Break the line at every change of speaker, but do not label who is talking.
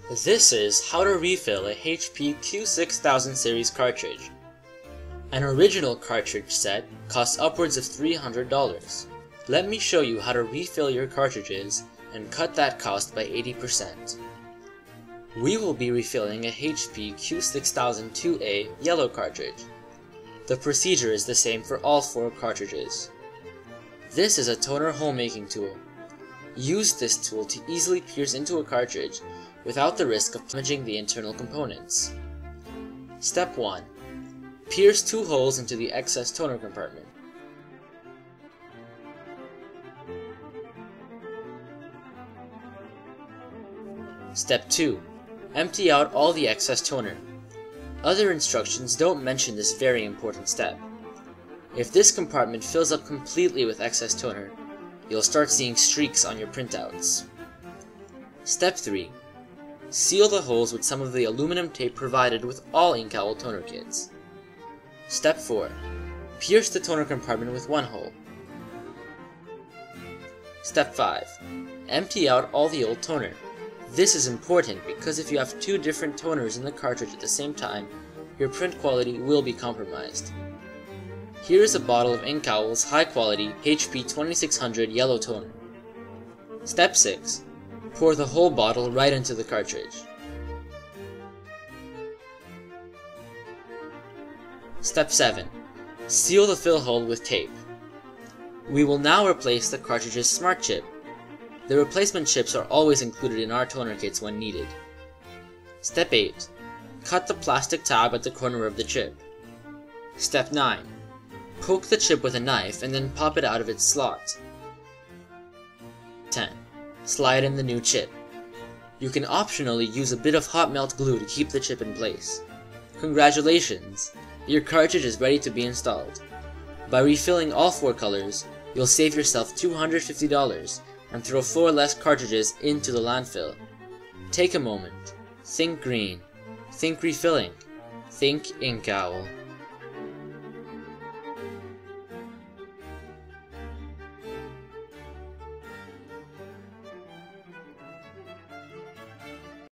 This is how to refill a HP Q6000 series cartridge. An original cartridge set costs upwards of $300. Let me show you how to refill your cartridges and cut that cost by 80%. We will be refilling a HP Q6002A yellow cartridge. The procedure is the same for all 4 cartridges. This is a toner hole making tool. Use this tool to easily pierce into a cartridge without the risk of damaging the internal components. Step 1. Pierce 2 holes into the excess toner compartment. Step 2. Empty out all the excess toner. Other instructions don't mention this very important step. If this compartment fills up completely with excess toner, you'll start seeing streaks on your printouts. Step 3. Seal the holes with some of the aluminum tape provided with all inkowl toner kits. Step 4. Pierce the toner compartment with 1 hole. Step 5. Empty out all the old toner. This is important because if you have 2 different toners in the cartridge at the same time, your print quality will be compromised. Here is a bottle of Inkowl's high-quality HP 2600 yellow toner. Step 6. Pour the whole bottle right into the cartridge. Step 7. Seal the fill hole with tape. We will now replace the cartridge's smart chip. The replacement chips are always included in our toner kits when needed. Step 8. Cut the plastic tab at the corner of the chip. Step 9. Poke the chip with a knife and then pop it out of its slot. 10. Slide in the new chip. You can optionally use a bit of hot melt glue to keep the chip in place. Congratulations! Your cartridge is ready to be installed. By refilling all 4 colors, you'll save yourself $250 and throw 4 less cartridges into the landfill. Take a moment. Think green. Think refilling. Think Inkowl.